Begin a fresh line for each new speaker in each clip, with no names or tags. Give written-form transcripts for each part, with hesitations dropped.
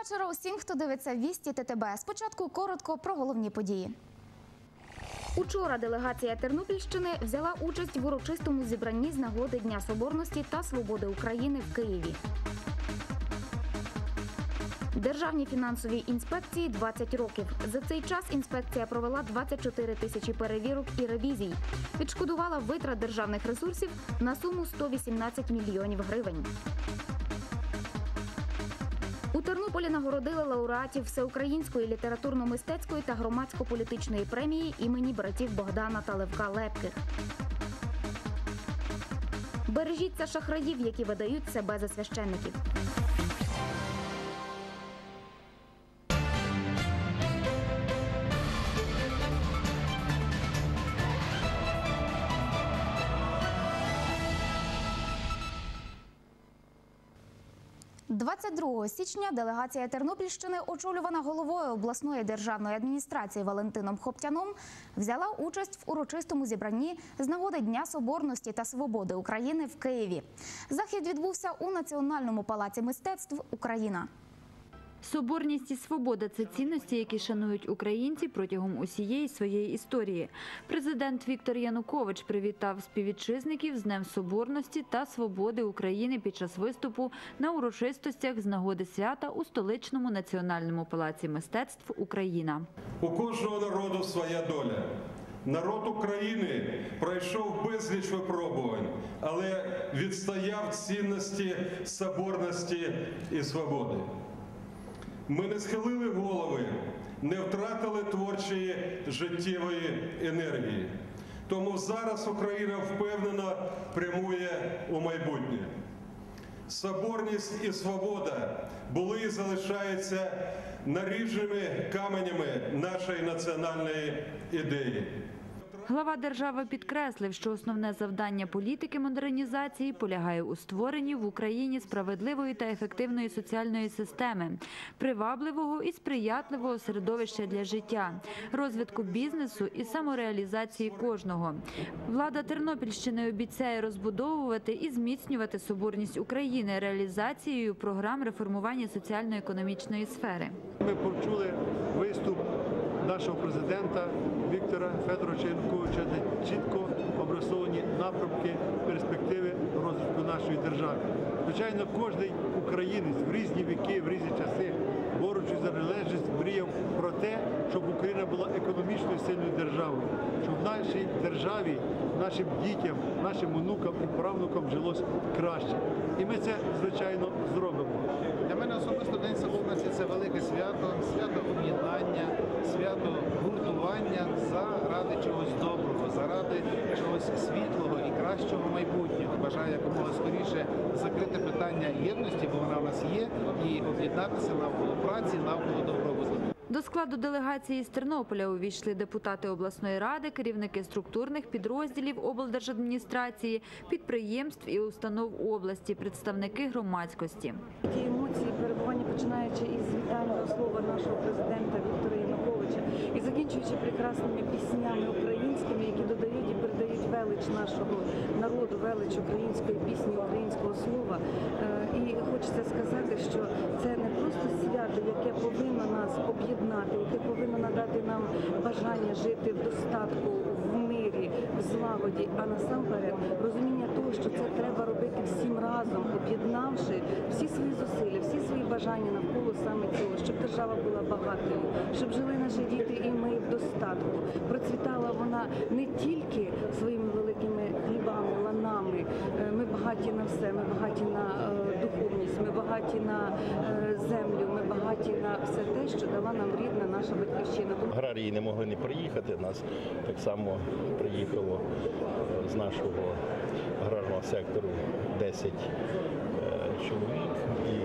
вечора усім, хто дивиться «Вісті ТТБ». Спочатку коротко про головні події. Учора делегація Тернопільщини взяла участь в урочистому зібранні з нагоди Дня Соборності та Свободи України в Києві. Державній фінансовій інспекції 20 років. За цей час інспекція провела 24 тисячі перевірок і ревізій. Відшкодувала витрат державних ресурсів на суму 118 мільйонів гривень. У Тернополі нагородили лауреатів Всеукраїнської літературно-мистецької та громадсько-політичної премії імені братів Богдана та Левка Лепких. Бережіться шахраїв, які видають себе за священників. – 22 січня делегація Тернопільщини, очолювана головою обласної державної адміністрації Валентином Хоптяном, взяла участь в урочистому зібранні з нагоди Дня Соборності та Свободи України в Києві. Захід відбувся у Національному палаці мистецтв «Україна».
Соборність і свобода – це цінності, які шанують українці протягом усієї своєї історії. Президент Віктор Янукович привітав співвітчизників з Днем Соборності та Свободи України під час виступу на урочистостях з нагоди свята у столичному Національному палаці мистецтв «Україна».
У кожного народу своя доля. Народ України пройшов безліч випробувань, але відстояв цінності соборності і свободи. Ми не схилили голови, не втратили творчої життєвої енергії. Тому зараз Україна впевнено прямує у майбутнє. Соборність і свобода були і залишаються наріжними каменями нашої національної ідеї.
Глава держави підкреслив, що основне завдання політики модернізації полягає у створенні в Україні справедливої та ефективної соціальної системи, привабливого і сприятливого середовища для життя, розвитку бізнесу і самореалізації кожного. Влада Тернопільщини обіцяє розбудовувати і зміцнювати соборність України реалізацією програм реформування соціально-економічної сфери.
Ми почули виступ нашого президента Віктора Федоровича Януковича, де чітко обрисовані напрямки, перспективи розвитку нашої держави. Звичайно, кожен українець в різні віки, в різні часи, борючись за незалежність, мріяв про те, щоб Україна була економічною сильною державою, щоб в нашій державі нашим дітям, нашим онукам і правнукам жилось краще. І ми це, звичайно, зробимо.
Для мене особисто День Соборності – це велике свято, свято об'єднання, свято гуртування заради чогось доброго, заради чогось світлого і кращого майбутнього. Бажаю якомога скоріше закрити питання єдності, бо вона в нас є, і об'єднатися навколо праці, навколо добробуту.
До складу делегації з Тернополя увійшли депутати обласної ради, керівники структурних підрозділів облдержадміністрації, підприємств і установ області, представники громадськості.
Ті емоції перебування, починаючи із вітального слова нашого президента Віктора Януковича і закінчуючи прекрасними піснями українськими, які додають і передають велич нашого народу, велич української пісні, українського слова. І хочеться сказати, що це не просто свято, яке повинно нас об'єднати, яке повинно надати нам бажання жити в достатку, в мирі, в злагоді, а насамперед розуміння того, що це треба робити всім разом, об'єднавши всі свої зусилля, всі свої бажання навколо саме цього, щоб держава була багатою, щоб жили наші діти і ми в достатку. Процвітала вона не тільки своїми великими хлібами, ланами, ми багаті на все, ми багаті на духовність, ми багаті на землю, ми багаті на все те, що дала нам рідна наша батьківщина.
Аграрії не могли не приїхати, нас так само приїхало з нашого аграрного сектору 10 чоловік. І,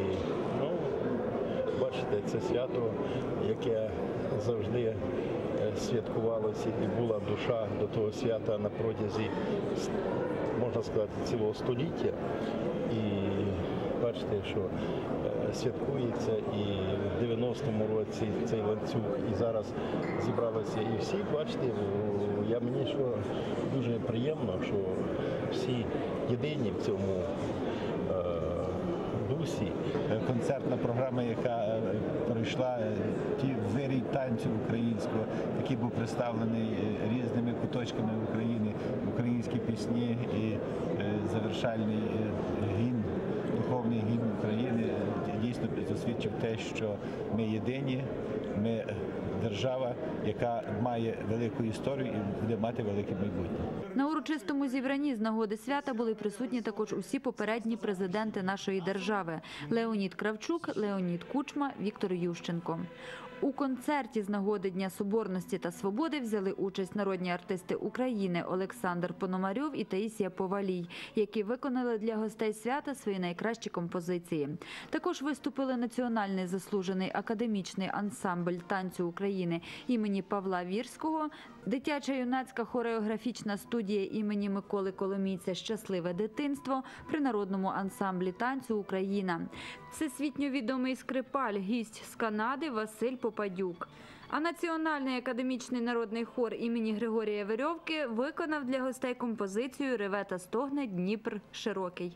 бачите, це свято, яке завжди святкувалося і була душа до того свята на протязі, можна сказати, цілого століття. І бачите, що святкується і в 90-му році цей ланцюг, і зараз зібралися і всі, бачите, мені що дуже приємно, що всі єдині в цьому
Білорусі. Концертна програма, яка пройшла ті вирій танцю українського, який був представлений різними куточками України, українські пісні і завершальний гімн, духовний гімн України дійсно засвідчив те, що ми єдині, ми держава, яка має велику історію і буде мати велике майбутнє.
На урочистому зібранні з нагоди свята були присутні також усі попередні президенти нашої держави – Леонід Кравчук, Леонід Кучма, Віктор Ющенко. У концерті з нагоди Дня Соборності та Свободи взяли участь народні артисти України Олександр Пономарьов і Таїсія Повалій, які виконали для гостей свята свої найкращі композиції. Також виступили Національний заслужений академічний ансамбль танцю України імені Павла Вірського, дитячо-юнацька хореографічна студія імені Миколи Коломійця «Щасливе дитинство» при Народному ансамблі танцю «Україна». Всесвітньо відомий скрипаль, гість з Канади Василь Попадюк. А Національний академічний народний хор імені Григорія Верьовки виконав для гостей композицію «Реве та стогне Дніпр широкий».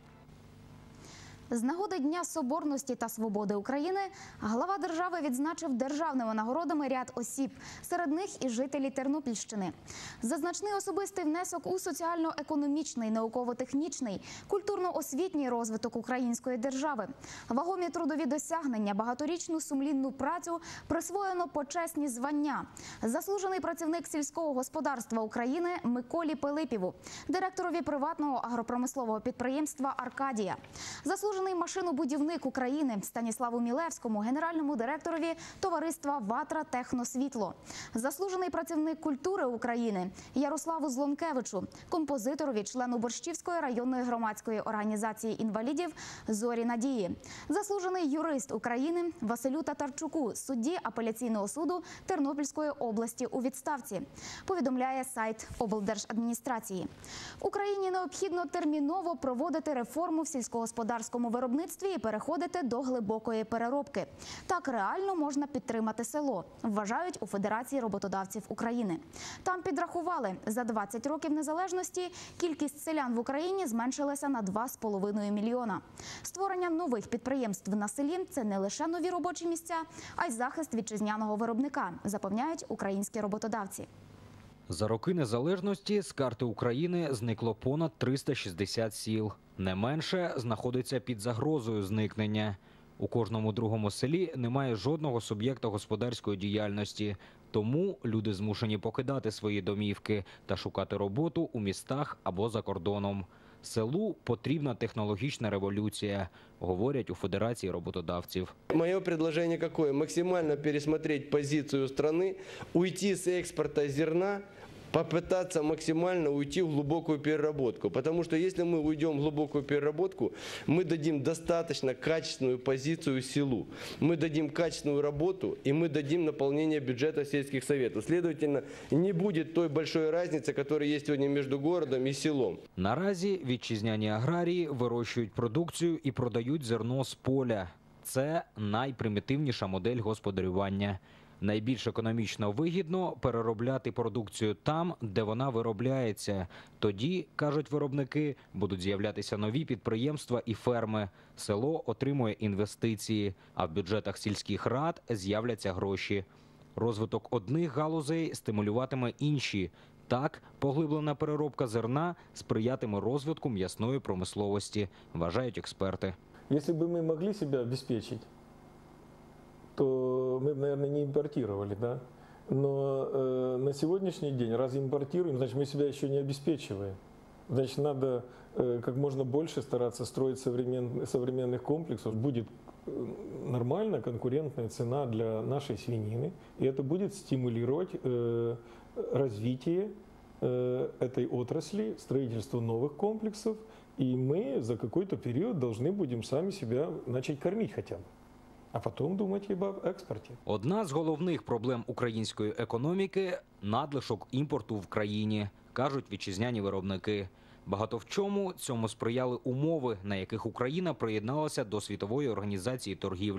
З нагоди Дня Соборності та Свободи України глава держави відзначив державними нагородами ряд осіб, серед них і жителі Тернопільщини. За значний особистий внесок у соціально-економічний, науково-технічний, культурно-освітній розвиток української держави, вагомі трудові досягнення, багаторічну сумлінну працю присвоєно почесні звання. Заслужений працівник сільського господарства України Миколі Пилипіву, директорові приватного агропромислового підприємства «Аркадія». Заслужений машинобудівник України Станіславу Мілевському, генеральному директорові товариства «Ватра Техносвітло». Заслужений працівник культури України Ярославу Злонкевичу, композиторові, члену Борщівської районної громадської організації інвалідів «Зорі Надії». Заслужений юрист України Василю Татарчуку, судді апеляційного суду Тернопільської області у відставці, повідомляє сайт облдержадміністрації. Україні необхідно терміново проводити реформу в сільськогосподарському виробництві і переходити до глибокої переробки. Так реально можна підтримати село, вважають у Федерації роботодавців України. Там підрахували, за 20 років незалежності кількість селян в Україні зменшилася на 2,5 мільйона. Створення нових підприємств на селі – це не лише нові робочі місця, а й захист вітчизняного виробника, запевняють українські роботодавці.
За роки незалежності з карти України зникло понад 360 сіл. Не менше знаходиться під загрозою зникнення. У кожному другому селі немає жодного суб'єкта господарської діяльності. Тому люди змушені покидати свої домівки та шукати роботу у містах або за кордоном. Селу потрібна технологічна революція, говорять у Федерації роботодавців.
Мое предложение какое? Максимально пересмотреть позицию страны, уйти с экспорта зерна, попытаться максимально уйти в глубокую переработку. Потому что если мы уйдем в глубокую переработку, мы дадим достаточно качественную позицию селу. Мы дадим качественную работу и мы дадим наполнение бюджета сельских советов. Следовательно, не будет той большой разницы, которая есть сегодня между городом и селом.
Наразі вітчизняні аграрії вирощують продукцію і продають зерно з поля. Це найпримітивніша модель господарювання. Найбільш економічно вигідно переробляти продукцію там, де вона виробляється. Тоді, кажуть виробники, будуть з'являтися нові підприємства і ферми. Село отримує інвестиції, а в бюджетах сільських рад з'являться гроші. Розвиток одних галузей стимулюватиме інші. Так, поглиблена переробка зерна сприятиме розвитку м'ясної промисловості, вважають експерти.
Якщо б ми могли себе обезпечити, то мы бы, наверное, не импортировали, да? Но на сегодняшний день, раз импортируем, значит, мы себя еще не обеспечиваем. Значит, надо как можно больше стараться строить современных комплексов. Будет нормальная конкурентная цена для нашей свинины, и это будет стимулировать развитие этой отрасли, строительство новых комплексов, и мы за какой-то период должны будем сами себя начать кормить хотя бы. А потім думати об експорті.
Одна з головних проблем української економіки – надлишок імпорту в країні, кажуть вітчизняні виробники. Багато в чому цьому сприяли умови, на яких Україна приєдналася до Світової організації торгівлі.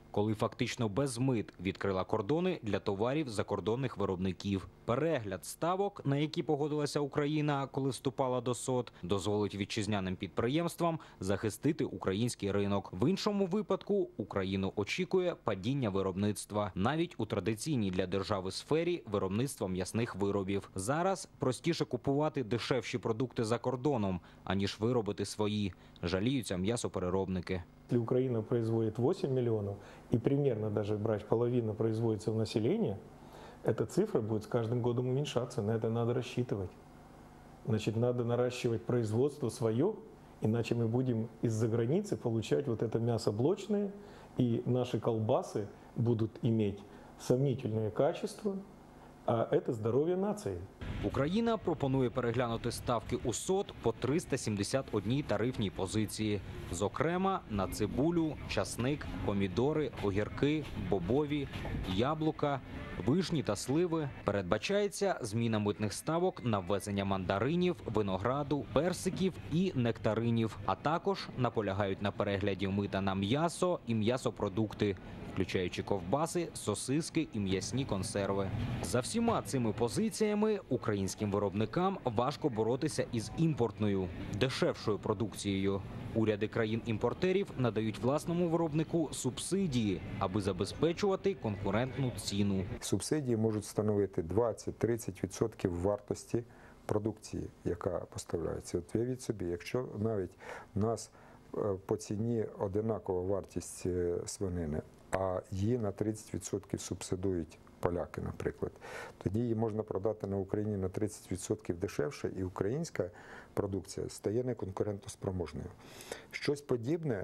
коли фактично без мит відкрила кордони для товарів закордонних виробників. Перегляд ставок, на які погодилася Україна, коли вступала до СОТ, дозволить вітчизняним підприємствам захистити український ринок. В іншому випадку Україну очікує падіння виробництва, навіть у традиційній для держави сфері виробництва м'ясних виробів. Зараз простіше купувати дешевші продукти за кордоном, аніж виробити свої, жаліються м'ясопереробники.
Если Украина производит 8 миллионов, и примерно даже брать половину производится в населении, эта цифра будет с каждым годом уменьшаться, на это надо рассчитывать. Значит, надо наращивать производство свое, иначе мы будем из-за границы получать вот это мясо блочное, и наши колбасы будут иметь сомнительное качество, а это здоровье нации.
Україна пропонує переглянути ставки у СОТ по 371 тарифній позиції. Зокрема, на цибулю, часник, помідори, огірки, бобові, яблука, вишні та сливи. Передбачається зміна митних ставок на ввезення мандаринів, винограду, персиків і нектаринів. А також наполягають на перегляді мита на м'ясо і м'ясопродукти, включаючи ковбаси, сосиски і м'ясні консерви. За всіма цими позиціями українським виробникам важко боротися із імпортною, дешевшою продукцією. Уряди країн-імпортерів надають власному виробнику субсидії, аби забезпечувати конкурентну ціну.
Субсидії можуть становити 20-30% вартості продукції, яка поставляється. От уявіть собі, якщо навіть у нас по ціні одинакова вартість свинини, а її на 30% субсидують поляки, наприклад, тоді її можна продати на Україні на 30% дешевше, і українська продукція стає неконкурентоспроможною. Щось подібне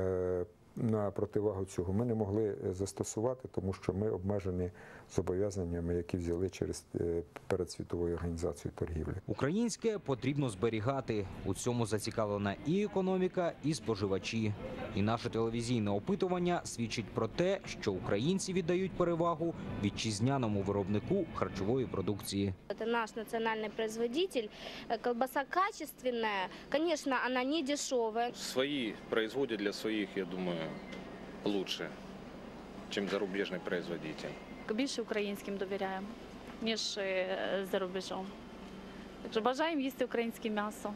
на противагу цього ми не могли застосувати, тому що ми обмежені зобов'язаннями, які взяли перед Світовою організацією торгівлі.
Українське потрібно зберігати. У цьому зацікавлена і економіка, і споживачі. І наше телевізійне опитування свідчить про те, що українці віддають перевагу вітчизняному виробнику харчової продукції.
Это наш национальный производитель. Колбаса качественная. Конечно, она не дешевая.
Свои производят для своих, я думаю, лучше, чем зарубежный производитель.
Більше українським довіряємо, ніж за рубежом. Так що бажаємо їсти українське м'ясо.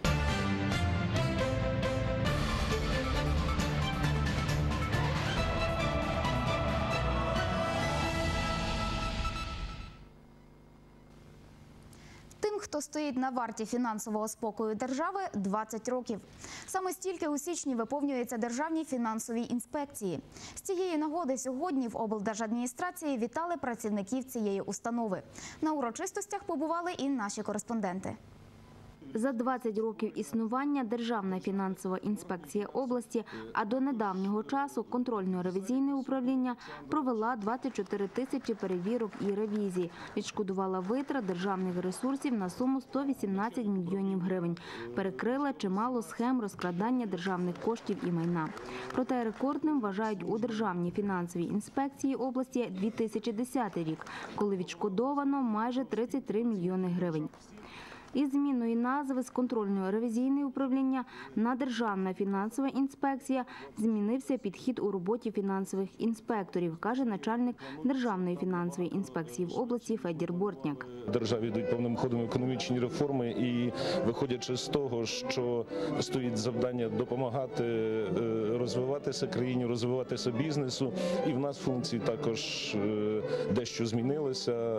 Тим, хто стоїть на варті фінансового спокою держави, 20 років. Саме стільки у січні виповнюється Державній фінансовій інспекції. З цієї нагоди сьогодні в облдержадміністрації вітали працівників цієї установи. На урочистостях побували і наші кореспонденти.
За 20 років існування Державна фінансова інспекція області, а до недавнього часу контрольно-ревізійне управління провела 24 тисячі перевірок і ревізій, відшкодувала витрат державних ресурсів на суму 118 мільйонів гривень, перекрила чимало схем розкрадання державних коштів і майна. Проте рекордним вважають у Державній фінансовій інспекції області 2010 рік, коли відшкодовано майже 33 мільйони гривень. Із зміною назви з контрольно-ревізійне управління на Державна фінансова інспекція змінився підхід у роботі фінансових інспекторів, каже начальник Державної фінансової інспекції в області Федір Бортняк.
В державі йдуть повним ходом економічні реформи і, виходячи з того, що стоїть завдання допомагати розвиватися країні, розвиватися бізнесу, і в нас функції також дещо змінилися.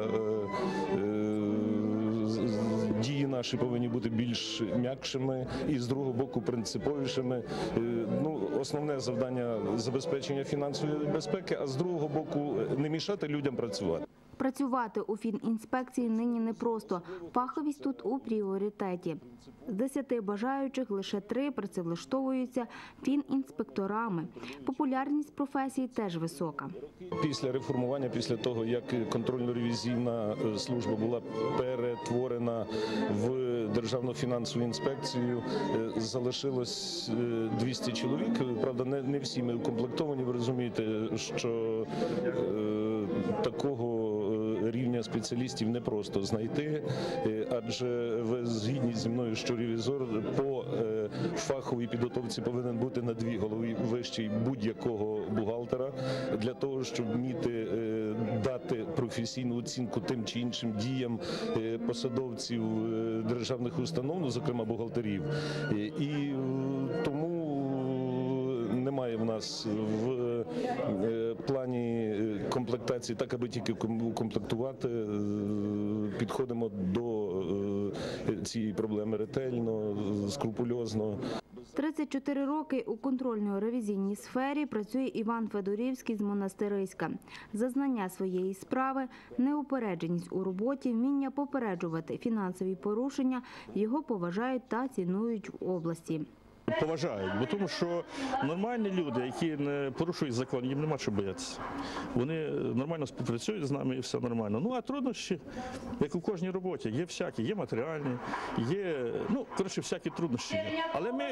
Дії наші повинні бути більш м'якшими і, з другого боку, принциповішими. Основне завдання – забезпечення фінансової безпеки, а з другого боку – не мішати людям працювати.
Працювати у фінінспекції нині непросто. Фаховість тут у пріоритеті. З 10 бажаючих лише 3 працевлаштовуються фінінспекторами. Популярність професії теж висока.
Після реформування, після того, як контрольно-ревізійна служба була перетворена в Державну фінансову інспекцію, залишилось 200 чоловік. Правда, не всі ми укомплектовані. Ви розумієте, що такого рівня спеціалістів непросто знайти, адже ви згідні зі мною, що ревізор по фаховій підготовці повинен бути на 2 голови вищий будь-якого бухгалтера для того, щоб вміти дати професійну оцінку тим чи іншим діям посадовців державних установ, ну, зокрема бухгалтерів. І тому немає в нас в плані комплектації, так аби тільки укомплектувати, підходимо до цієї проблеми ретельно, скрупульозно.
34 роки у контрольно-ревізійній сфері працює Іван Федорівський з Монастириська. За знання своєї справи, неупередженість у роботі, вміння попереджувати фінансові порушення його поважають та цінують в області.
Поважають, бо тому що нормальні люди, які не порушують закон, їм нема чого боятися. Вони нормально співпрацюють з нами і все нормально. Ну, а труднощі, як у кожній роботі, є всякі, є матеріальні, є, ну, коротше, всякі труднощі. Але ми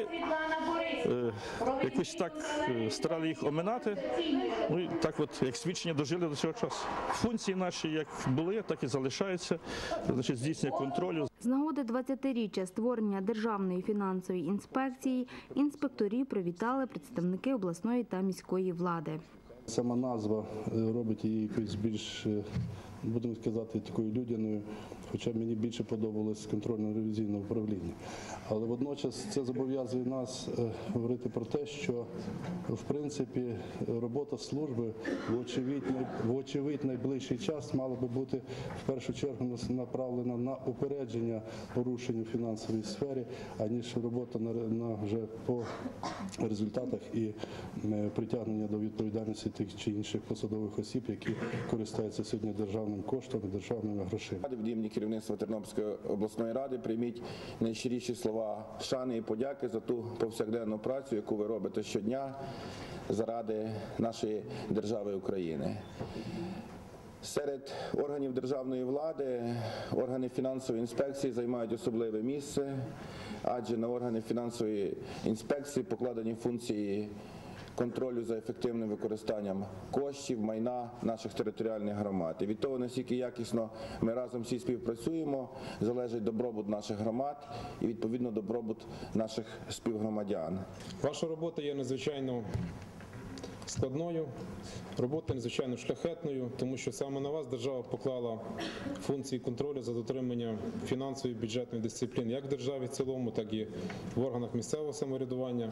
якось так старали їх оминати, ну, і так от, як свідчення, дожили до цього часу. Функції наші як були, так і залишаються, значить, здійснення контролю.
З нагоди 20-річчя створення Державної фінансової інспекції інспекторів привітали представники обласної та міської влади.
Сама назва робить її якось більш, будемо сказати, такою людяною, хоча мені більше подобалось контрольно-ревізійне управління. Але водночас це зобов'язує нас говорити про те, що в принципі робота служби вочевидь найближчий час мала би бути в першу чергу направлена на упередження порушень у фінансовій сфері, аніж робота на вже по результатах і притягнення до відповідальності тих чи інших посадових осіб, які користуються сьогодні державним коштом і державними грошима.
Від імені керівництва Тернопільської обласної ради прийміть найщиріші слова шани і подяки за ту повсякденну працю, яку ви робите щодня заради нашої держави України. Серед органів державної влади органи фінансової інспекції займають особливе місце, адже на органи фінансової інспекції покладені функції контролю за ефективним використанням коштів, майна наших територіальних громад. І від того, наскільки якісно ми разом всі співпрацюємо, залежить добробут наших громад і, відповідно, добробут наших співгромадян.
Ваша робота є надзвичайно складною, робота надзвичайно шляхетною, тому що саме на вас держава поклала функції контролю за дотриманням фінансової бюджетної дисципліни як в державі в цілому, так і в органах місцевого самоврядування.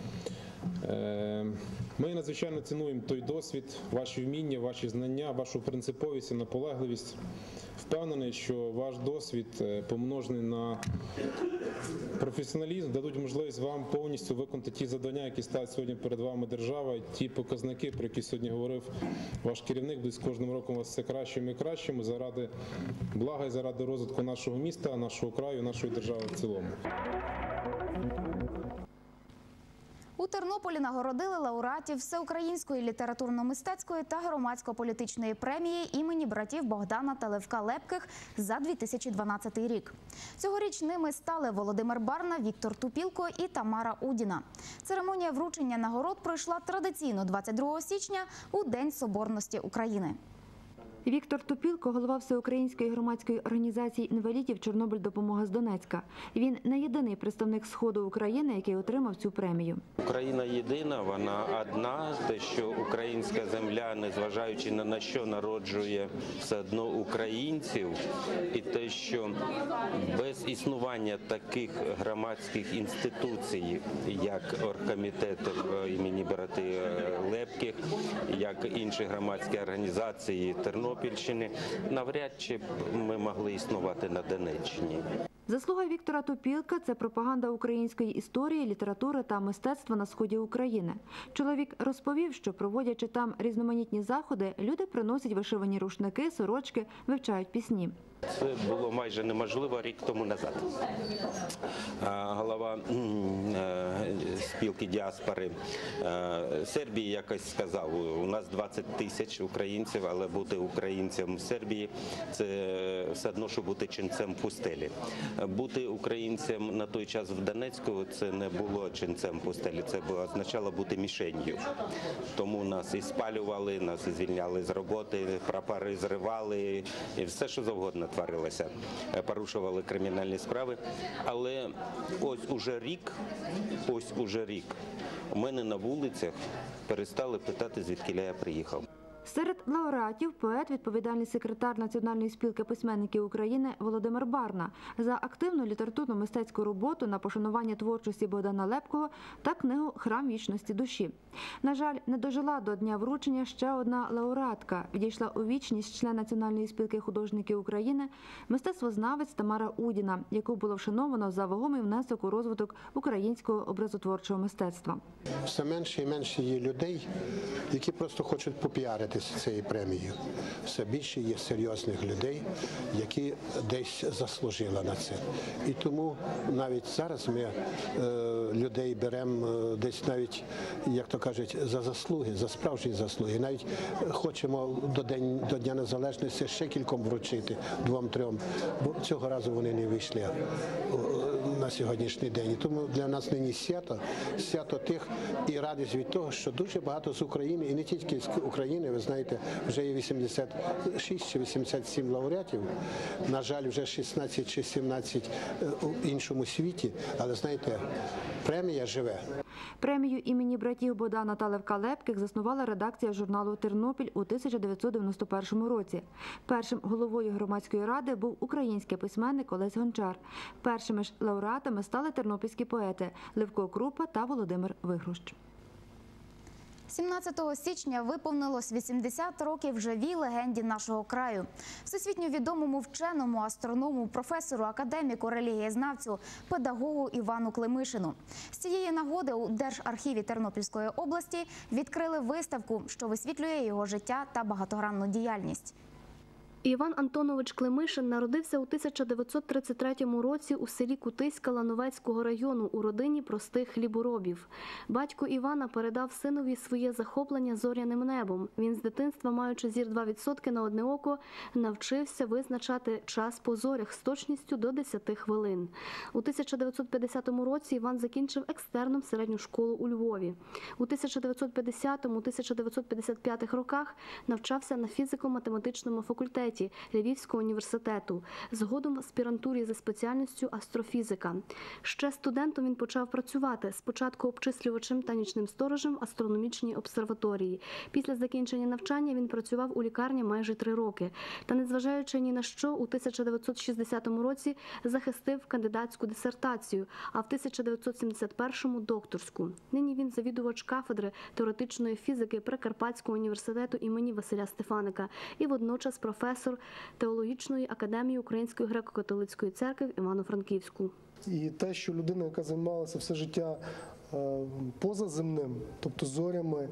Ми надзвичайно цінуємо той досвід, ваші вміння, ваші знання, вашу принциповість і наполегливість. Впевнений, що ваш досвід, помножений на професіоналізм, дадуть можливість вам повністю виконати ті завдання, які ставить сьогодні перед вами держава, і ті показники, про які сьогодні говорив ваш керівник, будуть з кожним роком у вас все кращими і кращими заради блага і заради розвитку нашого міста, нашого краю, нашої держави в цілому.
У Тернополі нагородили лауреатів Всеукраїнської літературно-мистецької та громадсько-політичної премії імені братів Богдана та Левка Лепких за 2012 рік. Цьогоріч ними стали Володимир Барна, Віктор Тупілко і Тамара Удіна. Церемонія вручення нагород пройшла традиційно 22 січня у День Соборності України.
Віктор Тупілко – голова Всеукраїнської громадської організації інвалідів «Чорнобиль. Допомога з Донецька». Він не єдиний представник Сходу України, який отримав цю премію.
Україна єдина, вона одна. Те, що українська земля, незважаючи на що, народжує все одно українців. І те, що без існування таких громадських інституцій, як оргкомітет імені братів Лепких, як інші громадські організації Тернопільщини, навряд чи ми могли існувати на Донеччині.
Заслуга Віктора Тупілка – це пропаганда української історії, літератури та мистецтва на сході України. Чоловік розповів, що проводячи там різноманітні заходи, люди приносять вишивані рушники, сорочки, вивчають пісні.
Це було майже неможливо рік тому назад. Голова спілки діаспори Сербії якось сказав, у нас 20 тисяч українців, але бути українцем в Сербії – це все одно, що бути ченцем пустелі. Бути українцем на той час в Донецьку – це не було ченцем пустелі, це означало бути мішенью. Тому нас і спалювали, нас і звільняли з роботи, прапори зривали, і все, що завгодно творилося. Порушували кримінальні справи. Але ось уже рік у мене на вулицях перестали питати, звідки я приїхав.
Серед лауреатів – поет, відповідальний секретар Національної спілки письменників України Володимир Барна за активну літературно-мистецьку роботу на пошанування творчості Богдана Лепкого та книгу «Храм вічності душі». На жаль, не дожила до дня вручення ще одна лауреатка. Відійшла у вічність член Національної спілки художників України, мистецтвознавець Тамара Удіна, яку було вшановано за вагомий внесок у розвиток українського образотворчого мистецтва.
Все менше і менше є людей, які просто хочуть попіаритися цією премією. Все більше є серйозних людей, які десь заслужили на це. І тому навіть зараз ми людей беремо десь навіть, як то кажуть, за заслуги, за справжні заслуги. Навіть хочемо до Дня Незалежності ще кільком вручити, 2-3, бо цього разу вони не вийшли на сьогоднішній день. І тому для нас нині свято тих і радість від того, що дуже багато з України, і не тільки з України, ви знаєте, вже є 86 чи 87 лауреатів, на жаль, вже 16 чи 17 у іншому світі, але знаєте, премія живе.
Премію імені братів Богдана та Левка Лепких заснувала редакція журналу «Тернопіль» у 1991 році. Першим головою громадської ради був український письменник Олесь Гончар. Першими ж лауреатами стали тернопільські поети Левко Крупа та Володимир Вигрущ.
17 січня виповнилось 80 років живій легенді нашого краю. Всесвітньо відомому вченому, астроному, професору, академіку, релігієзнавцю, педагогу Івану Климишину. З цієї нагоди у Держархіві Тернопільської області відкрили виставку, що висвітлює його життя та багатогранну діяльність.
Іван Антонович Климишин народився у 1933 році у селі Кутиська Лановецького району у родині простих хліборобів. Батько Івана передав синові своє захоплення зоряним небом. Він з дитинства, маючи зір 2% на одне око, навчився визначати час по зорях з точністю до 10 хвилин. У 1950 році Іван закінчив екстерном середню школу у Львові. У 1950-1955 роках навчався на фізико-математичному факультеті Львівського університету, згодом в аспірантурі за спеціальністю астрофізика. Ще студентом він почав працювати, спочатку обчислювачем та нічним сторожем в астрономічній обсерваторії. Після закінчення навчання він працював у лікарні майже 3 роки. Та незважаючи ні на що, у 1960 році захистив кандидатську дисертацію, а в 1971-му – докторську. Нині він завідувач кафедри теоретичної фізики Прикарпатського університету імені Василя Стефаника і водночас професор Теологічної академії Української греко-католицької церкви в Івано-Франківську.
І те, що людина, яка займалася все життя позаземним, тобто зорями,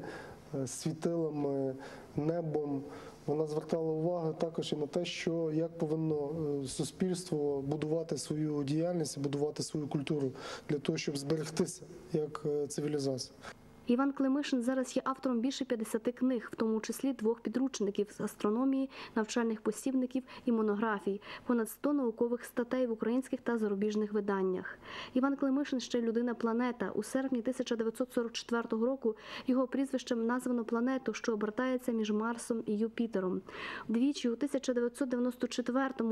світилами, небом, вона звертала увагу також і на те, що як повинно суспільство будувати свою діяльність, будувати свою культуру для того, щоб зберегтися як цивілізація.
Іван Климишин зараз є автором більше 50 книг, в тому числі 2 підручників з астрономії, навчальних посібників і монографій, понад 100 наукових статей в українських та зарубіжних виданнях. Іван Климишин ще людина-планета. У серпні 1944 року його прізвищем названо планету, що обертається між Марсом і Юпітером. Двічі у 1994 і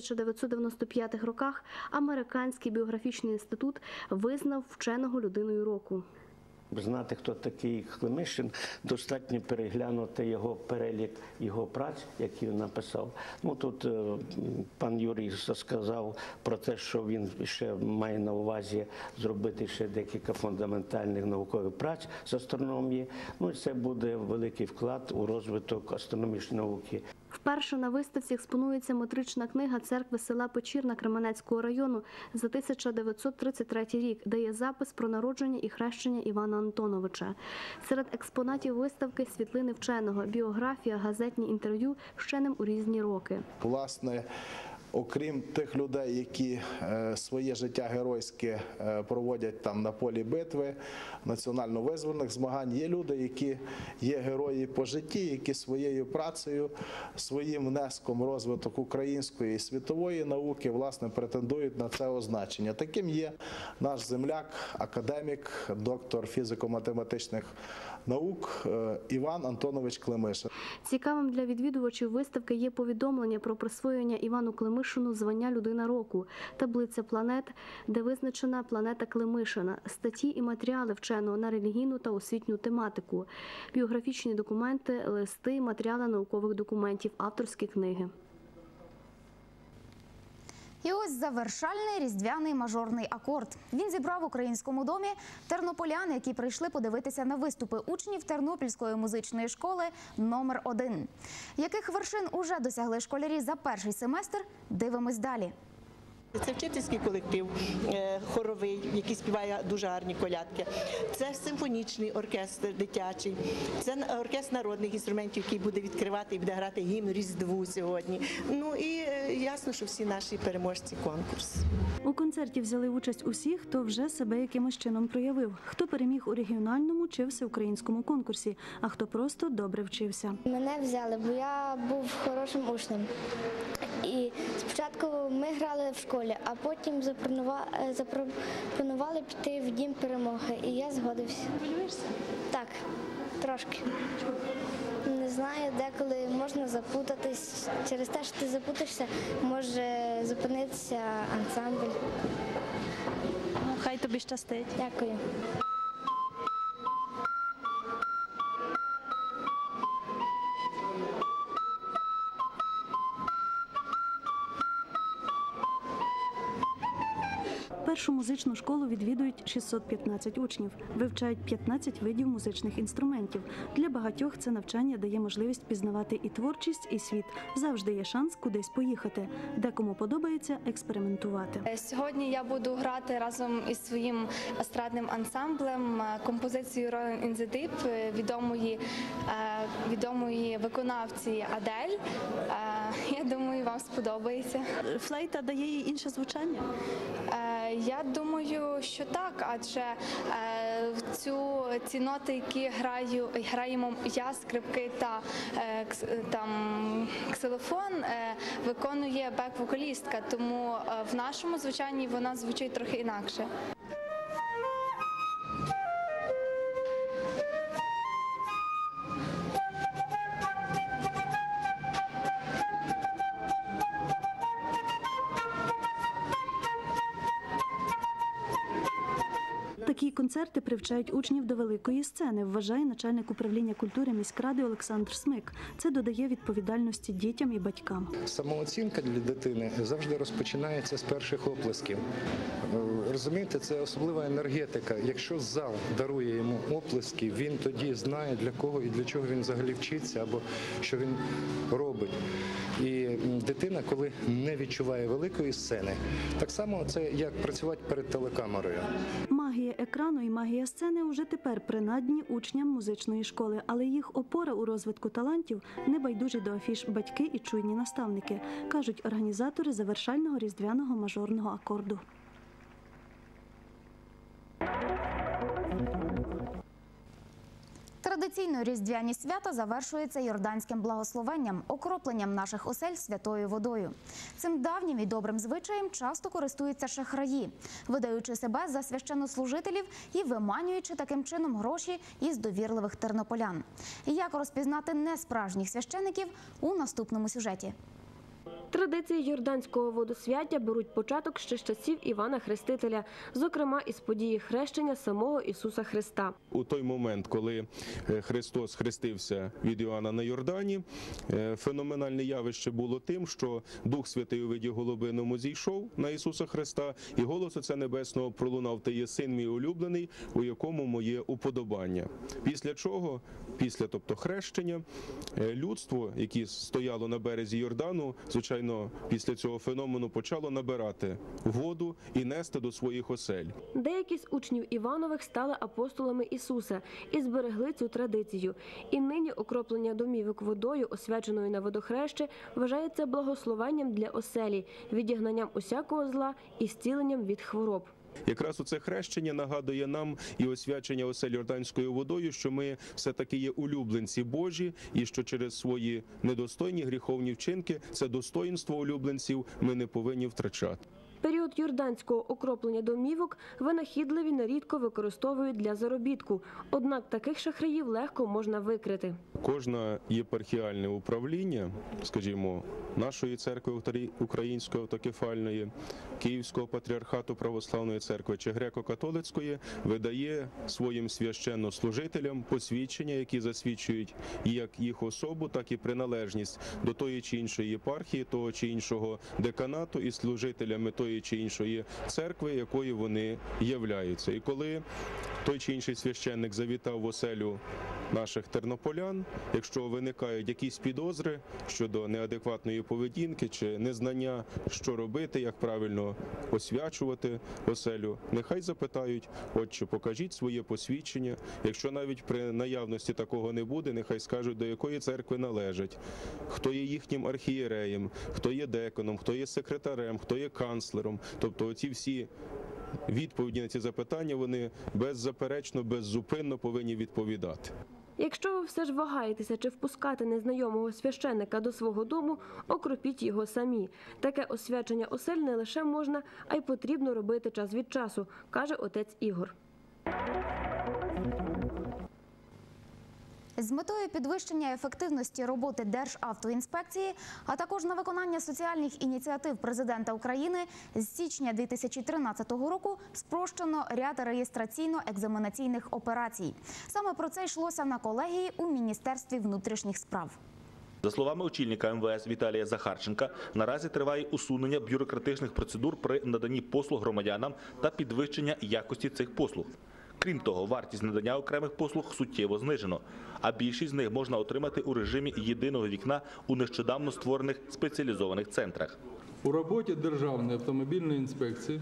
1995 роках Американський біографічний інститут визнав вченого людиною року.
Знати, хто такий Климишин, достатньо переглянути його перелік його праць, які він написав. Ну, тут пан Юрій сказав про те, що він ще має на увазі зробити ще декілька фундаментальних наукових праць з астрономії. Ну, і це буде великий вклад у розвиток астрономічної науки.
Вперше на виставці експонується метрична книга церкви села Печірна Кременецького району за 1933 рік, де є запис про народження і хрещення Івана Антоновича. Серед експонатів виставки – світлини вченого, біографія, газетні інтерв'ю з вченим у різні роки.
Власне,
окрім тих людей, які своє життя геройське проводять там на полі битви, національно-визвольних змагань, є люди, які є герої по житті, які своєю працею, своїм внеском в розвиток української і світової науки, власне, претендують на це означення. Таким є наш земляк, академік, доктор фізико-математичних наук Іван Антонович Климишин.
Цікавим для відвідувачів виставки є повідомлення про присвоєння Івану Климишину звання «Людина року», таблиця планет, де визначена планета Климишина, статті і матеріали вченого на релігійну та освітню тематику, біографічні документи, листи, матеріали наукових документів, авторські книги.
І ось завершальний різдвяний мажорний акорд. Він зібрав в українському домі тернополян, які прийшли подивитися на виступи учнів Тернопільської музичної школи номер 1. Яких вершин уже досягли школярі за перший семестр, дивимось далі.
Це вчительський колектив хоровий, який співає дуже гарні колядки. Це симфонічний оркестр дитячий. Це оркестр народних інструментів, який буде відкривати і буде грати гімн Різдву сьогодні. Ну і ясно, що всі наші переможці конкурсу.
У концерті взяли участь усі, хто вже себе якимось чином проявив. Хто переміг у регіональному чи всеукраїнському конкурсі, а хто просто добре вчився.
Мене взяли, бо я був хорошим учнем. І спочатку ми грали в школі, а потім запропонували піти в Дім перемоги, і я згодився.
Хвилюєшся?
Так, трошки. Не знаю, деколи можна запутатись. Через те, що ти запутаєшся, може зупинитися ансамбль.
Хай тобі щастить.
Дякую.
Першу музичну школу відвідують 615 учнів, вивчають 15 видів музичних інструментів. Для багатьох це навчання дає можливість пізнавати і творчість, і світ. Завжди є шанс кудись поїхати. Декому подобається експериментувати.
Сьогодні я буду грати разом із своїм естрадним ансамблем композицію «Rolling in the Deep» відомої виконавці Адель. Я думаю, вам сподобається.
Флейта дає їй інше звучання?
Я думаю, що так, адже ці ноти, які граємо я, скрипки та ксилофон, виконує бек-вокалістка, тому в нашому звучанні вона звучить трохи інакше.
Такі концерти привчають учнів до великої сцени, вважає начальник управління культури міськради Олександр Смик. Це додає відповідальності дітям і батькам.
Самооцінка для дитини завжди розпочинається з перших оплесків. Розумієте, це особлива енергетика. Якщо зал дарує йому оплески, він тоді знає, для кого і для чого він взагалі вчиться або що він робить. І дитина, коли не відчуває великої сцени, так само це як працювати перед телекамерою.
Магія екрану і магія сцени уже тепер принадні учням музичної школи, але їх опора у розвитку талантів не байдужі до афіш батьки і чуйні наставники, кажуть організатори завершального різдвяного мажорного акорду.
Традиційно різдвяні свята завершуються йорданським благословенням, окропленням наших осель святою водою. Цим давнім і добрим звичаєм часто користуються шахраї, видаючи себе за священнослужителів і виманюючи таким чином гроші із довірливих тернополян. Як розпізнати несправжніх священиків у наступному сюжеті.
Традиції йорданського водосвяття беруть початок ще з часів Івана Хрестителя, зокрема із події хрещення самого Ісуса Христа.
У той момент, коли Христос хрестився від Іоанна на Йордані, феноменальне явище було тим, що Дух Святий у виді голубиному зійшов на Ісуса Христа, і голос Отця Небесного пролунав: «Ти є син мій улюблений, у якому моє уподобання». Після чого, тобто хрещення, людство, яке стояло на березі Йордану, звичайно, звичайно, після цього феномену почало набирати воду і нести до своїх осель.
Деякі з учнів Іванових стали апостолами Ісуса і зберегли цю традицію. І нині окроплення домівок водою, освяченою на водохрещі, вважається благословенням для оселі, відігнанням усякого зла і зціленням від хвороб.
Якраз оце хрещення нагадує нам і освячення осель Йорданською водою, що ми все-таки є улюбленці Божі і що через свої недостойні гріховні вчинки це достоїнство улюбленців ми не повинні втрачати.
Період йорданського окроплення домівок винахідливі нерідко використовують для заробітку. Однак таких шахраїв легко можна викрити.
Кожне єпархіальне управління, скажімо, нашої церкви Української автокефальної, Київського патріархату Православної церкви чи Греко-католицької видає своїм священнослужителям посвідчення, які засвідчують як їх особу, так і приналежність до тої чи іншої єпархії, того чи іншого деканату і служителями тої чи іншої церкви, якою вони являються. І коли той чи інший священник завітав в оселю наших тернополян, якщо виникають якісь підозри щодо неадекватної поведінки чи незнання, що робити, як правильно освячувати оселю, нехай запитають: отче, покажіть своє посвідчення. Якщо навіть при наявності такого не буде, нехай скажуть, до якої церкви належать, хто є їхнім архієреєм, хто є деканом, хто є секретарем, хто є канцлером. Тобто оці всі відповіді на ці запитання, вони беззаперечно, беззупинно повинні відповідати.
Якщо ви все ж вагаєтеся, чи впускати незнайомого священника до свого дому, окропіть його самі. Таке освячення осель не лише можна, а й потрібно робити час від часу, каже отець Ігор.
З метою підвищення ефективності роботи Державтоінспекції, а також на виконання соціальних ініціатив президента України з січня 2013 року спрощено ряд реєстраційно-екзаменаційних операцій. Саме про це йшлося на колегії у Міністерстві внутрішніх справ.
За словами очільника МВС Віталія Захарченка, наразі триває усунення бюрократичних процедур при наданні послуг громадянам та підвищення якості цих послуг. Крім того, вартість надання окремих послуг суттєво знижено, а більшість з них можна отримати у режимі єдиного вікна у нещодавно створених спеціалізованих центрах.
У роботі Державної автомобільної інспекції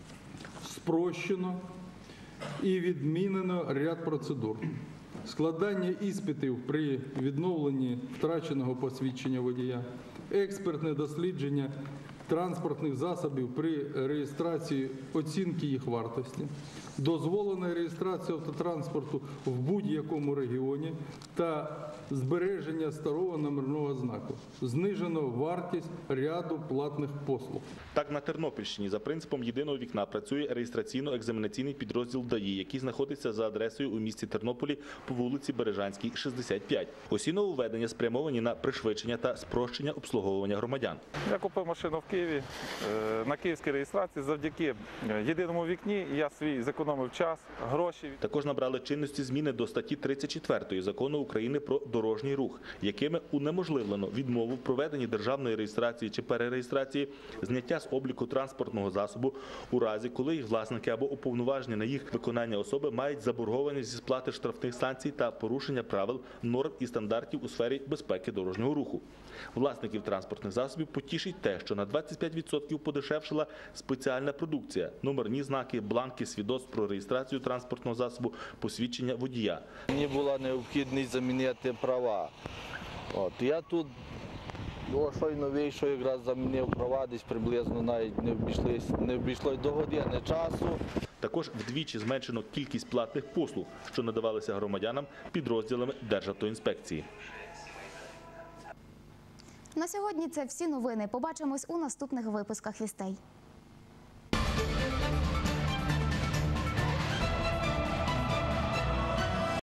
спрощено і відмінено ряд процедур. Складання іспитів при відновленні втраченого посвідчення водія, експертне дослідження транспортних засобів при реєстрації, оцінки їх вартості, дозволена реєстрація автотранспорту в будь-якому регіоні та збереження старого номерного знаку. Знижено вартість ряду платних послуг.
Так, на Тернопільщині за принципом єдиного вікна працює реєстраційно-екзаменаційний підрозділ ДАІ, який знаходиться за адресою у місті Тернополі по вулиці Бережанській, 65. Усі нововведення спрямовані на пришвидшення та спрощення обслуговування громадян.
Я купив машину в Києві на київській реєстрації. Завдяки єдиному вікні я свій зекономив час, гроші.
Також набрали чинності зміни до статті 34 Закону України про дорожній рух, якими унеможливлено відмову в проведенні державної реєстрації чи перереєстрації, зняття з обліку транспортного засобу у разі, коли їх власники або уповноважені на їх виконання особи мають заборгованість зі сплати штрафних санкцій та порушення правил, норм і стандартів у сфері безпеки дорожнього руху. Власників транспортних засобів потішить те, що на 25% подешевшила спеціальна продукція – номерні знаки, бланки, свідоцтв про реєстрацію транспортного засобу, посвідчення водія.
Мені була необхідність замінити права. Я тут щойно вийшов, якраз замінив права, десь приблизно навіть не обійшлось до години часу.
Також вдвічі зменшено кількість платних послуг, що надавалися громадянам підрозділами Державтоінспекції.
На сьогодні це всі новини. Побачимось у наступних випусках «Вістей».